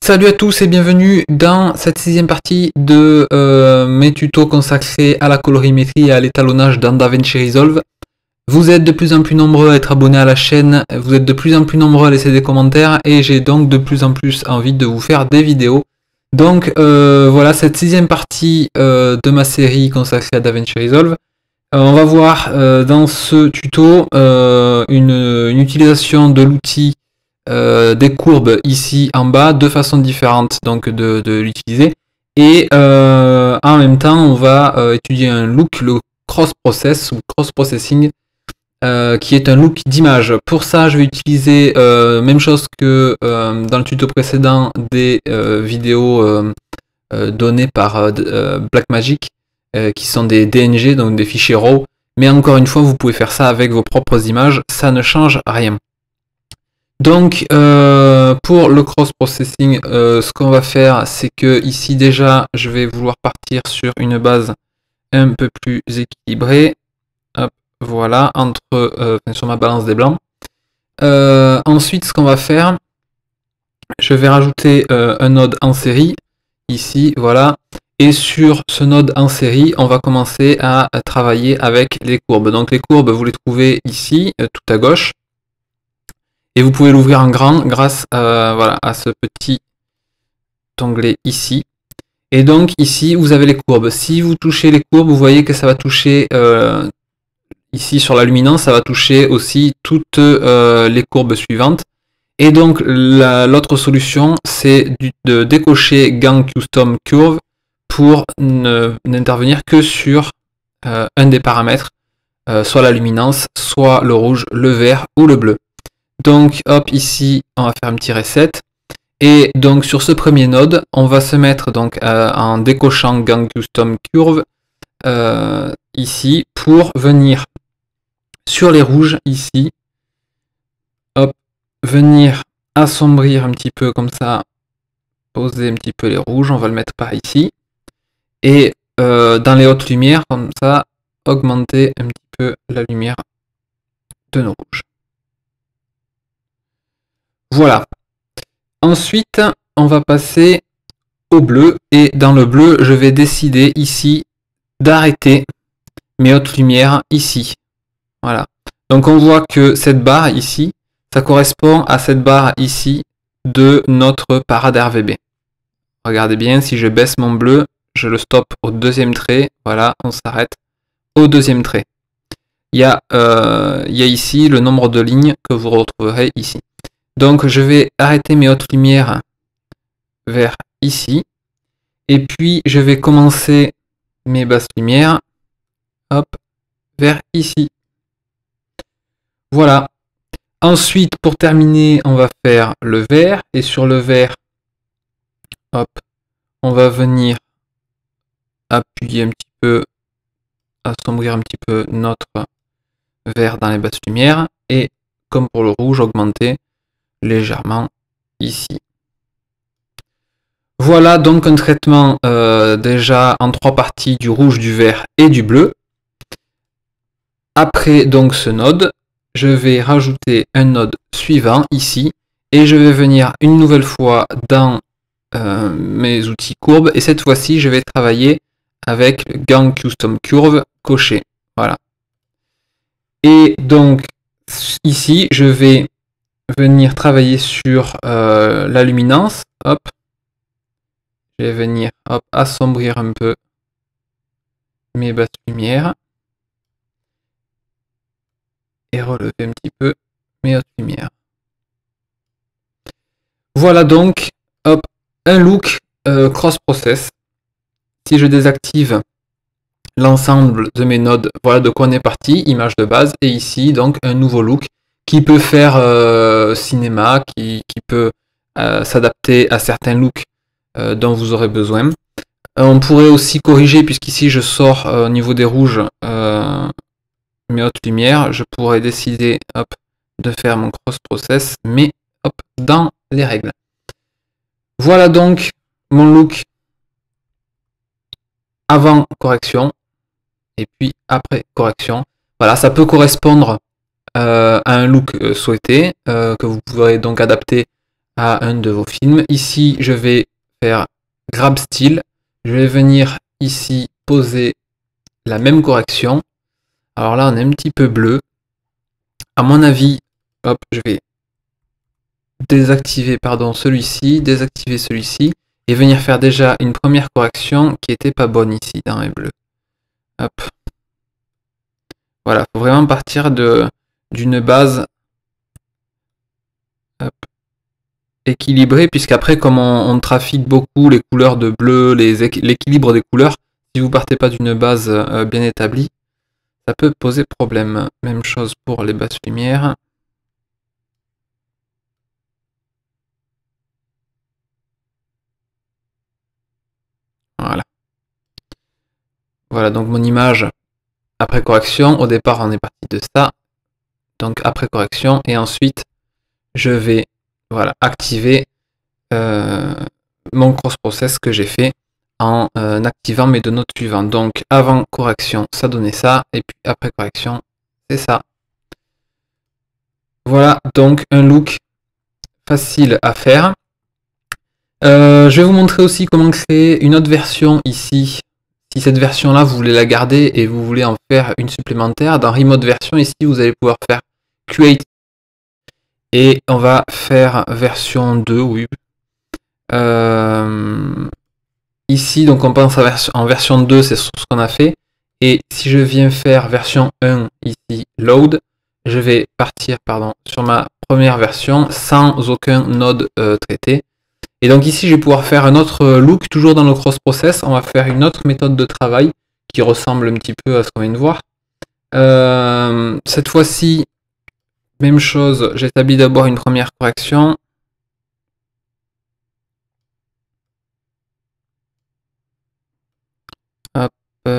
Salut à tous et bienvenue dans cette sixième partie de mes tutos consacrés à la colorimétrie et à l'étalonnage dans DaVinci Resolve. Vous êtes de plus en plus nombreux à être abonnés à la chaîne, vous êtes de plus en plus nombreux à laisser des commentaires et j'ai donc de plus en plus envie de vous faire des vidéos. Donc voilà cette sixième partie de ma série consacrée à DaVinci Resolve. On va voir dans ce tuto une utilisation de l'outil des courbes ici en bas de façon différente donc de l'utiliser, et en même temps on va étudier un look, le cross process ou cross processing, qui est un look d'image. Pour ça je vais utiliser même chose que dans le tuto précédent, des vidéos données par Blackmagic, qui sont des DNG, donc des fichiers RAW, mais encore une fois vous pouvez faire ça avec vos propres images, ça ne change rien. Donc pour le cross processing, ce qu'on va faire, c'est que ici déjà je vais vouloir partir sur une base un peu plus équilibrée. Hop, voilà, sur ma balance des blancs. Ensuite ce qu'on va faire, je vais rajouter un node en série ici, voilà, et sur ce node en série on va commencer à travailler avec les courbes. Donc les courbes vous les trouvez ici tout à gauche. Et vous pouvez l'ouvrir en grand grâce voilà, à ce petit onglet ici. Et donc ici, vous avez les courbes. Si vous touchez les courbes, vous voyez que ça va toucher, ici sur la luminance, ça va toucher aussi toutes les courbes suivantes. Et donc l'autre solution, c'est de décocher Gang Custom Curve pour n'intervenir que sur un des paramètres, soit la luminance, soit le rouge, le vert ou le bleu. Donc hop, ici on va faire un petit reset, et donc sur ce premier node on va se mettre donc en décochant Gang Custom Curve ici pour venir sur les rouges ici, hop, venir assombrir un petit peu comme ça, poser un petit peu les rouges, on va le mettre par ici, et dans les hautes lumières comme ça augmenter un petit peu la lumière de nos rouges. Voilà. Ensuite, on va passer au bleu, et dans le bleu, je vais décider ici d'arrêter mes hautes lumières ici. Voilà. Donc on voit que cette barre ici, ça correspond à cette barre ici de notre parade RVB. Regardez bien, si je baisse mon bleu, je le stoppe au deuxième trait. Voilà, on s'arrête au deuxième trait. Il y a ici le nombre de lignes que vous retrouverez ici. Donc je vais arrêter mes hautes lumières vers ici, et puis je vais commencer mes basses lumières, hop, vers ici. Voilà. Ensuite, pour terminer, on va faire le vert, et sur le vert, hop, on va venir appuyer un petit peu, assombrir un petit peu notre vert dans les basses lumières, et comme pour le rouge, augmenter légèrement ici. Voilà donc un traitement déjà en trois parties du rouge, du vert et du bleu. Après donc ce node, je vais rajouter un node suivant ici, et je vais venir une nouvelle fois dans mes outils courbes, et cette fois-ci je vais travailler avec le Gang Custom Curve coché. Voilà. Et donc ici je vais venir travailler sur la luminance. Hop, je vais venir assombrir un peu mes basses lumières et relever un petit peu mes hautes lumières. Voilà donc hop, un look cross process. Si je désactive l'ensemble de mes nodes, voilà de quoi on est parti, image de base, et ici donc un nouveau look qui peut faire cinéma, qui peut s'adapter à certains looks dont vous aurez besoin. On pourrait aussi corriger, puisqu'ici je sors au niveau des rouges mes hautes lumières, je pourrais décider hop, de faire mon cross process, mais hop, dans les règles. Voilà donc mon look avant correction, et puis après correction. Voilà, ça peut correspondre à un look souhaité, que vous pourrez donc adapter à un de vos films. Ici, je vais faire grab style. Je vais venir ici poser la même correction. Alors là, on est un petit peu bleu. À mon avis, hop, je vais désactiver celui-ci, désactiver celui-ci et venir faire déjà une première correction qui était pas bonne ici dans les bleus. Hop. Voilà, faut vraiment partir d'une base équilibrée, puisqu'après, comme on trafique beaucoup les couleurs de bleu, l'équilibre des couleurs, si vous partez pas d'une base bien établie, ça peut poser problème. Même chose pour les basses lumières. Voilà. Voilà, donc mon image après correction. Au départ, on est parti de ça. Donc après correction. Et ensuite, je vais activer mon cross-process que j'ai fait en activant mes deux notes suivantes. Donc avant correction, ça donnait ça. Et puis après correction, c'est ça. Voilà donc un look facile à faire. Je vais vous montrer aussi comment créer une autre version ici. Si cette version là vous voulez la garder et vous voulez en faire une supplémentaire, dans Remote Version ici vous allez pouvoir faire Create et on va faire version 2, oui. Ici donc on pense en version 2, c'est ce qu'on a fait. Et si je viens faire version 1 ici, Load, je vais partir sur ma première version sans aucun node traité. Et donc ici, je vais pouvoir faire un autre look, toujours dans le cross-process. On va faire une autre méthode de travail qui ressemble un petit peu à ce qu'on vient de voir. Cette fois-ci, même chose, j'établis d'abord une première correction. Hop,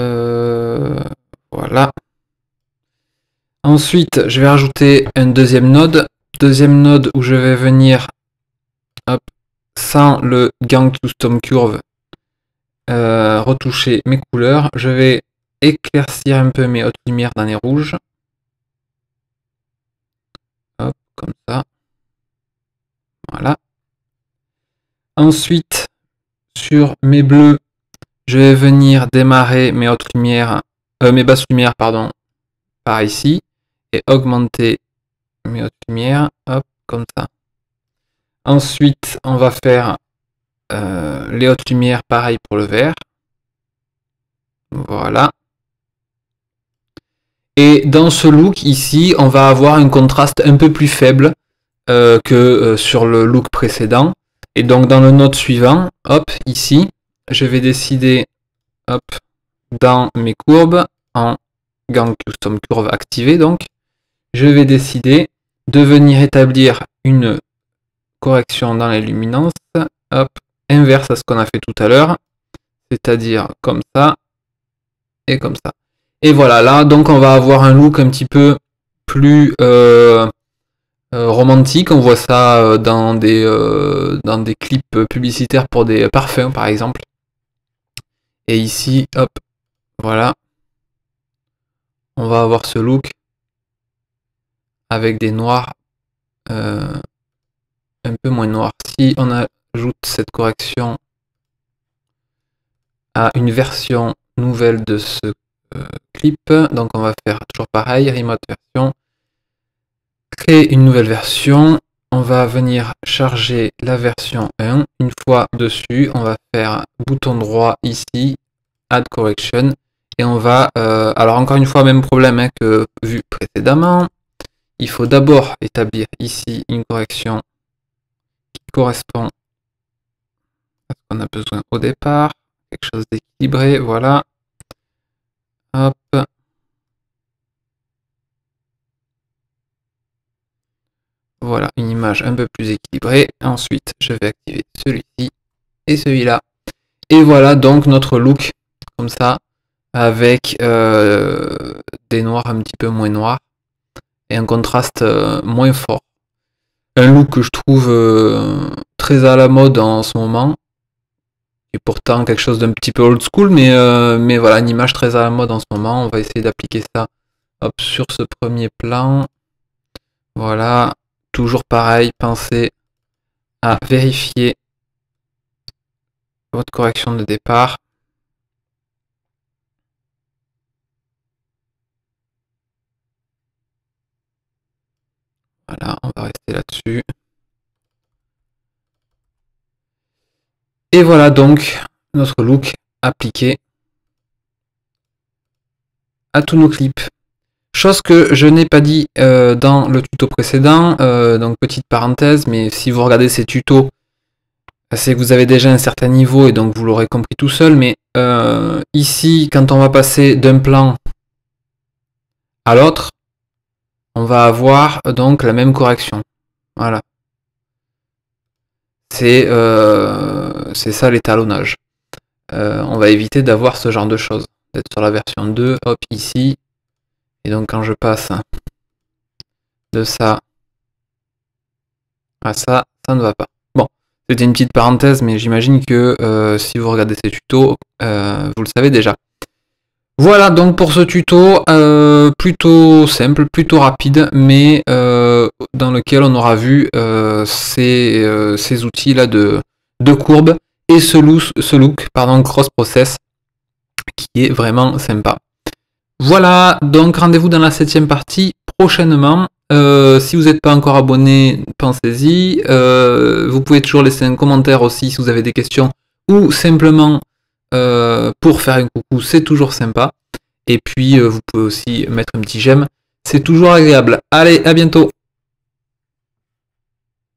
voilà. Ensuite, je vais rajouter un deuxième node où je vais venir, hop, sans le Gang Custom Curve, retoucher mes couleurs. Je vais éclaircir un peu mes hautes lumières dans les rouges. Hop, comme ça. Voilà. Ensuite, sur mes bleus, je vais venir démarrer mes hautes lumières, mes basses lumières, pardon, par ici, et augmenter mes hautes lumières, hop, comme ça. Ensuite, on va faire les hautes lumières, pareil pour le vert. Voilà. Et dans ce look ici, on va avoir un contraste un peu plus faible que sur le look précédent. Et donc dans le node suivant, hop, ici, je vais décider, hop, dans mes courbes, en Gang Custom Curve activé, donc, je vais décider de venir établir une correction dans les luminances, hop, inverse à ce qu'on a fait tout à l'heure, c'est-à-dire comme ça et comme ça. Et voilà, là, donc on va avoir un look un petit peu plus romantique. On voit ça dans des clips publicitaires pour des parfums, par exemple. Et ici, hop, voilà. On va avoir ce look avec des noirs un peu moins noirs. Si on ajoute cette correction à une version nouvelle de ce clip, donc on va faire toujours pareil, Remote Version, créer une nouvelle version, on va venir charger la version 1, une fois dessus, on va faire bouton droit ici, Add Correction, et on va, alors encore une fois, même problème hein, que vu précédemment, il faut d'abord établir ici une correction qui correspond à ce qu'on a besoin au départ, quelque chose d'équilibré, voilà. Hop. Voilà, une image un peu plus équilibrée. Ensuite, je vais activer celui-ci et celui-là. Et voilà donc notre look, comme ça, avec des noirs un petit peu moins noirs et un contraste moins fort. Un look que je trouve très à la mode en ce moment. Et pourtant quelque chose d'un petit peu old school, mais voilà, une image très à la mode en ce moment. On va essayer d'appliquer ça hop, sur ce premier plan. Voilà, toujours pareil, penser à vérifier votre correction de départ. Voilà, on va rester là-dessus. Et voilà donc notre look appliqué à tous nos clips. Chose que je n'ai pas dit dans le tuto précédent, donc petite parenthèse, mais si vous regardez ces tutos, c'est que vous avez déjà un certain niveau et donc vous l'aurez compris tout seul, mais ici, quand on va passer d'un plan à l'autre, on va avoir donc la même correction. Voilà. C'est ça l'étalonnage. On va éviter d'avoir ce genre de choses. D'être sur la version 2, hop, ici. Et donc quand je passe de ça à ça, ça ne va pas. Bon, c'était une petite parenthèse, mais j'imagine que si vous regardez ces tutos, vous le savez déjà. Voilà donc pour ce tuto, plutôt simple, plutôt rapide, mais dans lequel on aura vu ces outils là de courbe et ce look cross process qui est vraiment sympa. Voilà, donc rendez-vous dans la 7e partie prochainement. Si vous n'êtes pas encore abonné, pensez-y. Vous pouvez toujours laisser un commentaire aussi si vous avez des questions ou simplement pour faire un coucou, c'est toujours sympa. Et puis vous pouvez aussi mettre un petit j'aime, c'est toujours agréable. Allez, à bientôt.